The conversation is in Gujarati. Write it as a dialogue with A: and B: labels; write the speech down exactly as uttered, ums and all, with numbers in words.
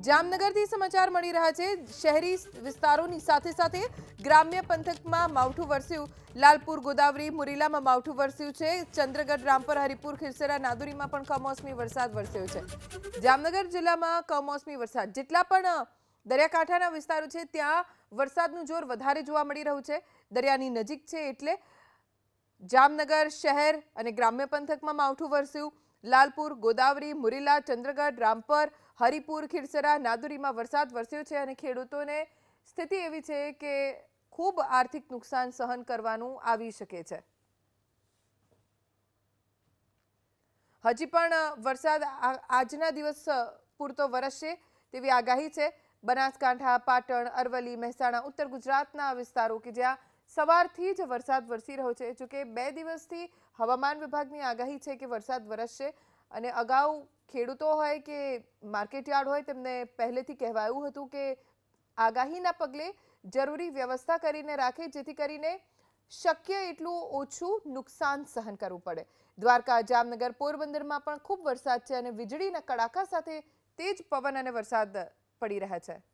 A: જામનગરથી સમાચાર મળી રહ્યા છે। શહેરી વિસ્તારોની સાથે સાથે ગ્રામ્ય પંથકમાં માવઠું વરસ્યું। લાલપુર, ગોદાવરી, મુરીલામાં માવઠું વરસ્યું છે। ચંદ્રગઢ, રામપર, હરિપુર, ખીરસરા, નાદુરીમાં પણ કમોસમી વરસાદ વરસ્યો છે। જામનગર જિલ્લામાં કમોસમી વરસાદ જેટલા પણ દરિયાકાંઠાના વિસ્તારો છે ત્યાં વરસાદનું જોર વધારે જોવા મળી રહ્યું છે। દરિયાની નજીક છે એટલે જામનગર શહેર અને ગ્રામ્ય પંથકમાં માવઠું વરસ્યું। લાલપુર, ગોદાવરી, મુરીલા, ચંદ્રગઢ, રામપર, હરિપુર, ખીરસરા, નાદુરીમાં વરસાદ વરસ્યો છે અને ખેડૂતોને સ્થિતિ એવી છે કે ખૂબ આર્થિક નુકસાન સહન કરવાનું આવી શકે છે। હજી પણ વરસાદ આજના દિવસ પૂરતો વરસશે તેવી આગાહી છે। બનાસકાંઠા, પાટણ, અરવલ્લી, મહેસાણા, ઉત્તર ગુજરાતના વિસ્તારો કે જ્યાં સવારથી જ વરસાદ વરસી રહ્યો છે। જો કે બે દિવસથી હવામાન વિભાગની આગાહી છે કે વરસાદ વરસશે અને અગાઉ ખેડૂતો હોય કે માર્કેટયાર્ડ હોય તેમને પહેલેથી કહેવાયું હતું કે આગાહીના પગલે જરૂરી વ્યવસ્થા કરીને રાખે જેથી કરીને શક્ય એટલું ઓછું નુકસાન સહન કરવું પડે। દ્વારકા, જામનગર, પોરબંદરમાં પણ ખૂબ વરસાદ છે અને વીજળીના કડાકા સાથે તેજ પવન અને વરસાદ પડી રહ્યા છે।